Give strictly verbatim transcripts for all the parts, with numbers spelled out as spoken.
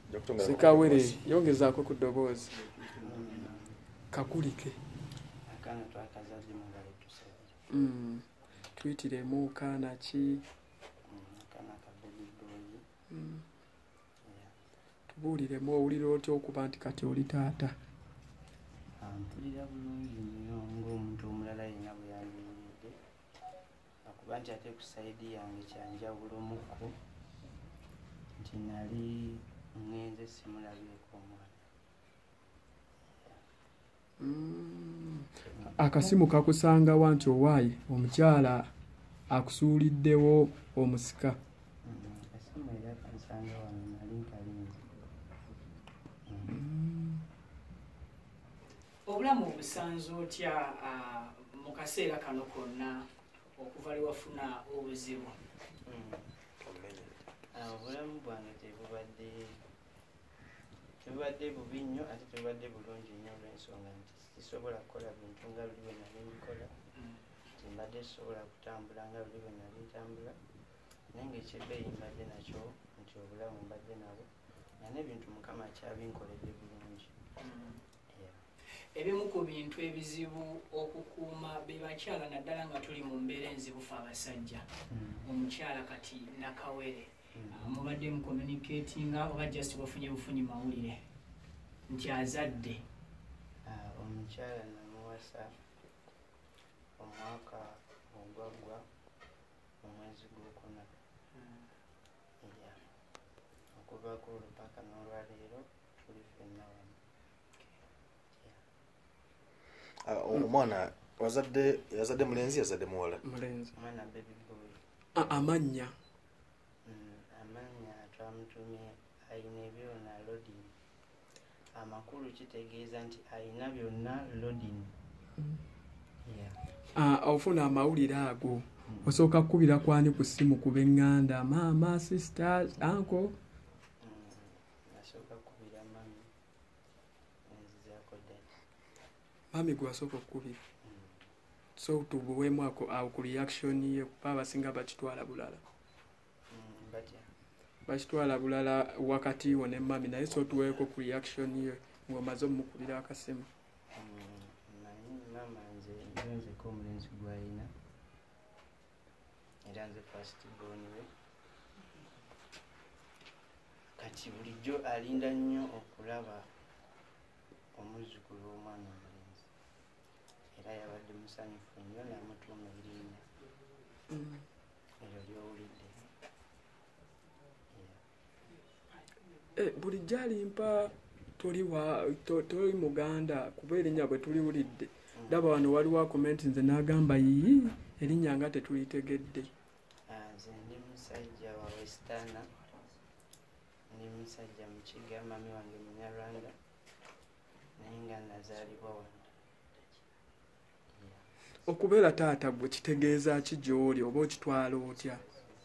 Sikawere yongezaako ku ddoboozi. Kakulike. Akaana twakazadde mu ngalo tusabira. Mm. Tuyitiremu kaana ki? Akaana ka baby boy. Mm. Tubuuliremu owulira otya okuba nti kati oli taata? Mpulira bulungi nnyo ng'omuntu omulala yenna bwe yandiwulidde. Akuba nti ate ku sayidi yange kyanjawulomukko nti nali ngenze simulabyeko omwana. Mm. Akasimu kakusangawa nti owaayi omukyala akusuuliddewo omusika. Akasimu era kansanga wano nali nkalinze. Obulamu obusanze otya mu kaseera kano konna okuva lwe wafuna obuzibu? Obulamu bwange tebubadde tebubadde bubi nnyo ate tebubadde bulungi nnyo olw'ensonga nti sisobola kukola bintu nga luli bwe nali mbikola, timbadde sisobola kutambula nga luli bwe nali ntambula, naye ng'ekyebbeeyi mbadde nakyo nti obulamu mbadde nabwo nga n'ebintu Mukama kyabinkoledde bulungi. Ebimu ku bintu ebizibu okukuuma be bakyala naddala nga tuli mu mbeera enzibu fe abasajja. Omukyala kati Nakawere mubadde mu communicatinga oba just bafunye bufunyi mawulire nti azadde? Omukyala namuwasa omwaka ogwaggwa mu mwezi gw'okuna. Okuva ku olupaka n'olwaleero tuli ffenna wano. Omwana wazadde yazadde mulenzi yazadde muwala? Mulenzi. Mwana baby boy. Amanya? Amanya twamutumye ayina byonna loading. Amakulu kitegeeza nti ayina byonna loading. Ofuna amawulire ago osooka kukubira kwani ku ssimu kuba eŋŋanda maama, sisters, uncle? Nasooka kukubira mami enzizaako ddala. Mami gwe wasooka okukubira? So tubuweemu awo ku reaction ye kuba abasinga bakitwala bulala. Bakitwala bulala wakati wo ne mami, naye so tuweeko ku reaction ye ng'omaze omukubira akasimu. Mama nze nzeko omulenzi gw'alina era nze first born we. Kati bulijjo alinda nnyo okulaba omuzzukulu w'omwana omulenzi era yabadde musanyufu nnyo n'amutuuma erinnya eryo ly'owulidde. Bulijjo Alimpa toli Muganda kuba erinnya bwe tuliwulidde. Ndaba wano waliwo comment nze n'agamba yiyi erinnya nga tetulitegedde. Nze ndi musajja wa Westana, ndi musajja Mukiga, mami wange Munyarwanda naye nga nazaalibwa wano. Okubeera taata gwe kitegeeza ki gy'oli oba okitwala otya?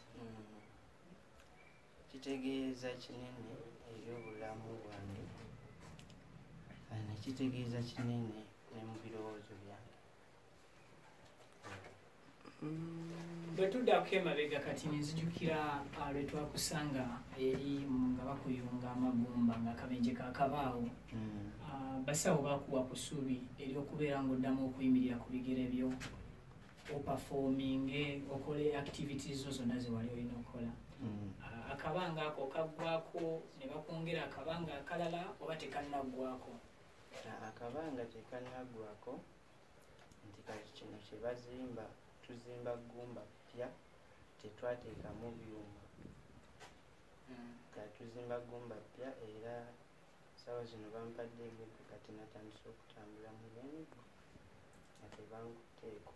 Kitegeeza kinene eri obulamu bwange, nekitegeeza kinene ne mu birowoozo byange. Bwe tuddako emabega kati nzijukira lwe twakusanga eri nga bakuyunga amagumba ng'akabenje kaakabaawo. Basawo bakuwa ku ssuubi ery'okubeera ng'oddamu okuyimirira ku bigere byo, opafominge, okole activities zo zonna ze wali olina okukola. Akabanga ako kaggwako ne bakwongera akabanga akalala oba tekannaggwako? Akabanga tekannaggwako nti kati kino kye bazimba tuzimba ggumba ppya tetwateekamu byuma. Kati tuzimba ggumba ppya era sawa zino bampadde emiggo kati natandise okutambula mu n'emiggo nga tebankuteeko.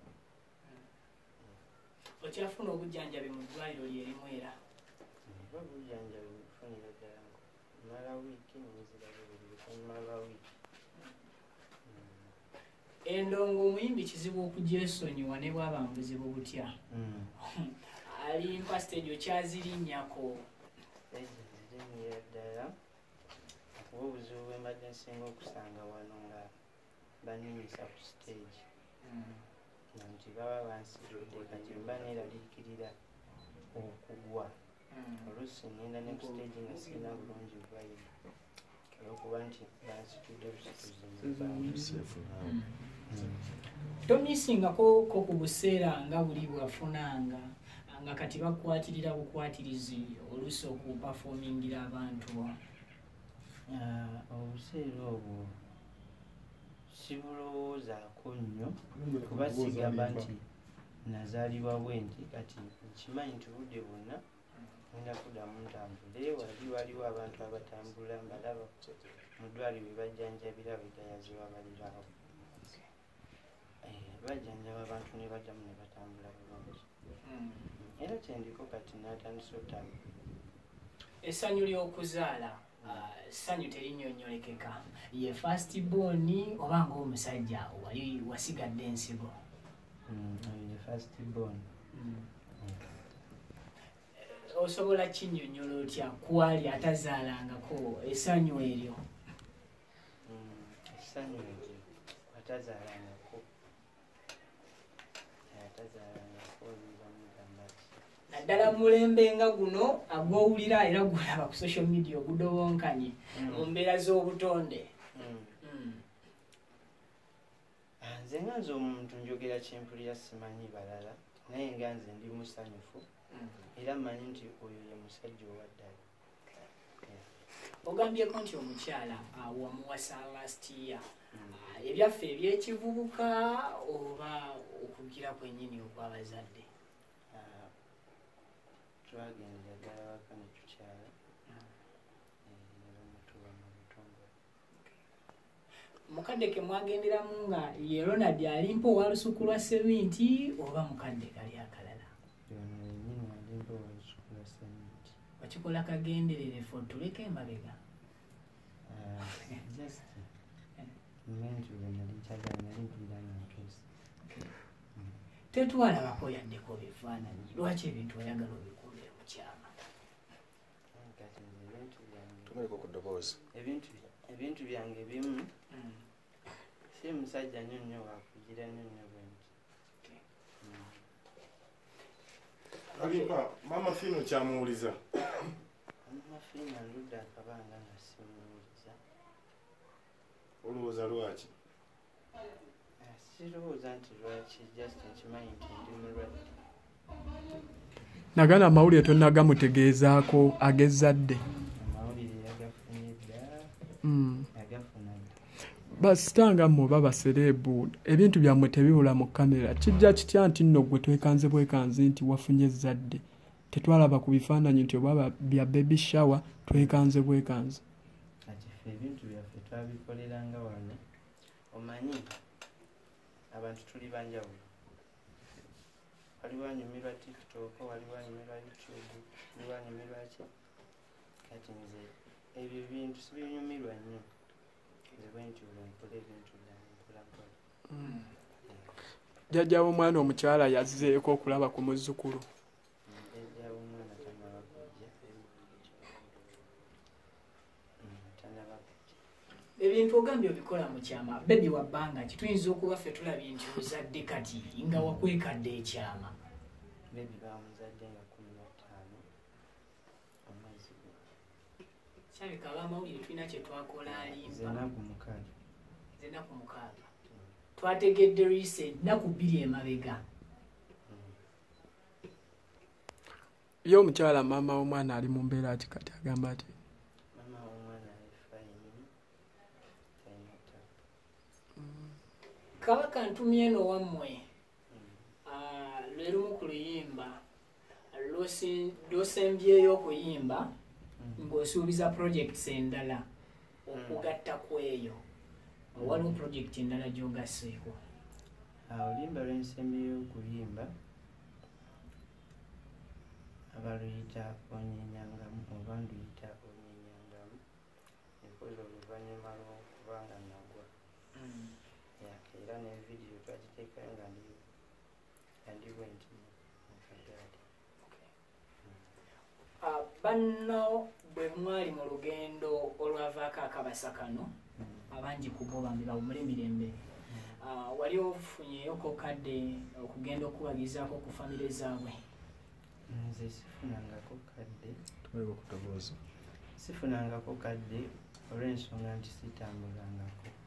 Okyafuna obujjanjabi mu ddwaliro lyerimu era? Oba obujjanjabi bufunira ddala mala wiiki nenzirabe buli luvannyuma lwa wiiki. Endongo omuyimbi kizibu okujja esonyiwa ne bwaba mu buzibu butya. Alimpa stage okyazirinnyako? Stage nzirinnyira ddala okuba obuzibu bwe mbadde nsinga okusanga wano nga baninyisa ku stage nti baba bansidde kati mba neeraliikirira okugwa oluusi ngenda next stage nga sirina bulungi bwayo olwokuba nti bansitudde busituzi tomisingako ko ku buseera nga buli bwafunanga nga kati bakwatirira bukwatirizi oluusi okupafomingira abantu obuseera obwo sibulowoozaako nnyo kuba sigamba nti nazaalibwa bwenti kati nkimanyi nti budde bwonna ngenda kuddamu ntambule wali waliwo abantu abatambula mbalaba mu ddwaliro bwe bajjanjabira begayazi babalirawo bajjanjaba abantu ne baddamu ne batambula bulungi era kyendiko kati natandisa otambula. Essanyu ly'okuzaala ssanyu terinyonyolekeka ye first born oba ng'omusajja wali wasigadde ensigo? Ye first born. Osobola kinnyonnyola otya kwali atazaalangako essanyu eryo? Essanyu eryo atazaalangako atazaalangako naddala mulembe nga guno agwowulira era gulaba ku social media ogudobonkanye mu mbeera z'obutonde. Nze nga nze omuntu njogera kyempulira simanyi balala naye nga nze ndi musanyufu era mmanyi nti oyo ye musajja owaddala. Ogambyeko nti omukyala wamuwasa last year ebyaffe ebyekivubuka oba okugira kwennyini okw'abazadde? Twagendera ddala waka ne tukyala nebamutuba mu butongole. Mukadde ke mwagenderamu nga ye Ronald Alimpa owa lusuku lwa seminti oba mukadde kali akalala? Yennyini Alimpa owa lusuku lwa seminti. Wakikola kagenderere fo tuleke emabega? Just ngentu bwe nali kyagala nali mpulira nga ntuuse. Tetwalabako yaddeko bifaananyi lwaki ebintu oyagala obikuulire mu kyama? Kati nze ebintu byange tumaleko ku ddoboozi ebintu byange bimu si musajja nnyo nnyo wakugira nnyo nnyo bwenti. Alimpa mama Fino kyamuwuliza? Mama Fino ndudde akabanga nga simuwuliza. Olowooza lwaki? Sirowooza nti lwaki, just nkimanyi nti ndi mulwadde. Nagana amawulire tonnagamutegeezaako ag'ezzadde? Amawulire yagafunye dda yagafuna dda. Basitanga mmwe oba basereebu ebintu byammwe tebibula mu kamera kijja kitya nti nno gwe twekanze bwekanze nti wafunye ezzadde tetwalaba ku bifaananyi nti oba bya baby shower twekanze bwekanze? Kati ffe ebintu byaffe twabikoleranga wano omanyi abantu tuli banjawulo. Waliwo anyumirwa TikTok, waliwo anyumirwa YouTube, waliwo anyumirwa ki. Kati nze ebyo bintu sibinyumirwa nnyo. Nze bwenti olwenkola ebintu byange mpolampola. Jjajja w'omwana omukyala yazzeeko okulaba ku muzzukulu? Jjajja w'omwana tanaba kujja. Tanaba kujja. Ebintu ogambye obikola mu kyama bebi wa bbanga ki tuyinza okuba ffe tulabye nti ozadde kati nga wakwekadde ekyama? Bebi bamuzadde nga kumi na ttaano omwezi gwe. Kyabika ab'amawulire tulina kye twakola Alimpa. Nze ennaku mukaaga. Nze ennaku mukaaga. Twategedde recent nnaku bbiri emabega. Ye omukyala maama w'omwana ali mu mbeera ki kati agamba ati? Maama w'omwana alifayini talina ttaka. Kabaka ntumye eno wammwe lwe lumu ku luyimba lw'osembyeyo okuyimba ng'osuubiza projects endala okugatta kweyo. Waliwo project endala gy'ogasseeko? Oluyimba lw'ensembyeyo okuyimba abaluyita Onyenyangamu oba nduyita Onyenyangamu enkozi oluvannyuma lw'okuba nga nagwa. Era ne vidiyo twagiteekayo nga ndi bwenti mu kagaali. Banno bwe mwali mu lugendo olwavaako akabasa kano abangi ku bo bambi bawumule emirembe wali ofunyeyo kokadde okugenda okubagizaako ku famire zaabwe? nze sifunangako kadde tuweko kutobooza sifunangako kadde olw'ensonga nti sitambulangako